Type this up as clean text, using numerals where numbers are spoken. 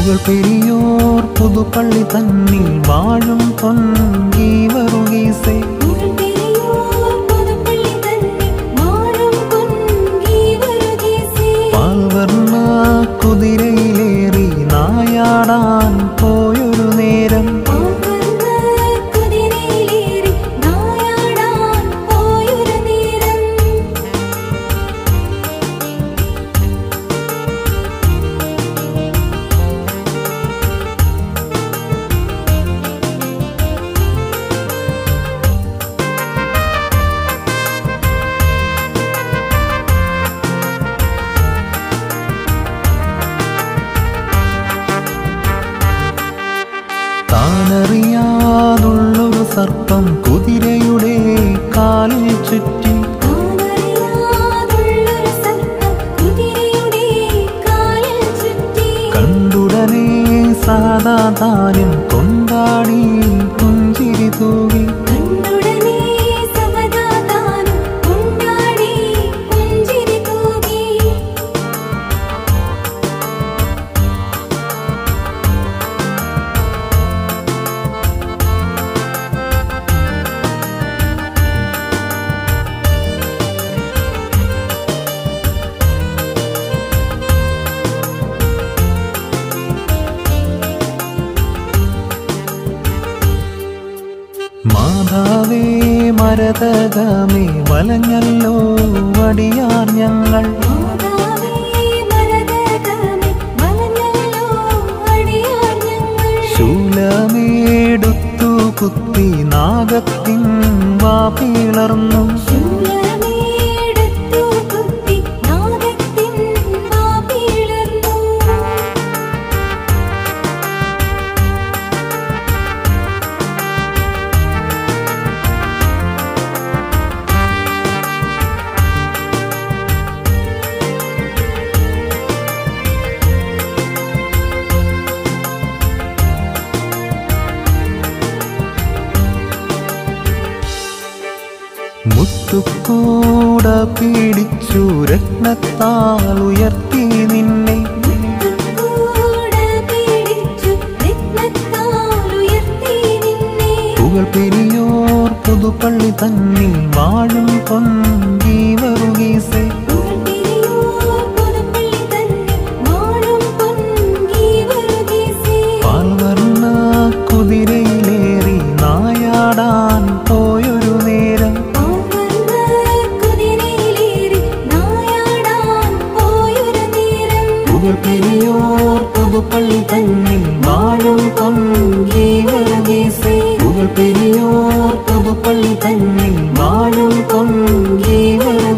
പെരിയോർ പുതുപ്പള്ളി തന്നിൽ വാഴും പൊൻഗീവറുഗീസേ പാൽവർണ്ണ കുതിരയിലേറി നായാടാൻ പോയൊരു നേരം താനറിയാതുള്ളൊരു സർപ്പം കുതിരയുടെ കാലിൽ ചുറ്റി കണ്ടുടനെ സാദാ താനും കൊണ്ടാടി പുഞ്ചിരി തൂകി മാതാവേ മരതകമേ വലഞ്ഞല്ലോ വടിയാർ ഞങ്ങൾ ശൂലമേടുത്തു കുത്തി നാഗത്തിൻ വാപിളർന്നു മുത്തുക്കൂട പിടിച്ചു രത്നത്താൽ ഉയർത്തി നിന്നെ പുകൾ പെരിയോർ പുതുപ്പള്ളി തന്നിൽ വാഴും പൊൻഗീവറുഗീസേ പാൽവർണ്ണ കുതിരയിലേറി നായാടാൻ പോയൊരു നേരം പെരിയോർ പുതുപ്പള്ളി തന്നിൽ വാഴും പൊൻഗീവറുഗീസേ പെരിയോർ പുതുപ്പള്ളി തന്നിൽ വാഴും പൊൻഗീവറുഗീസേ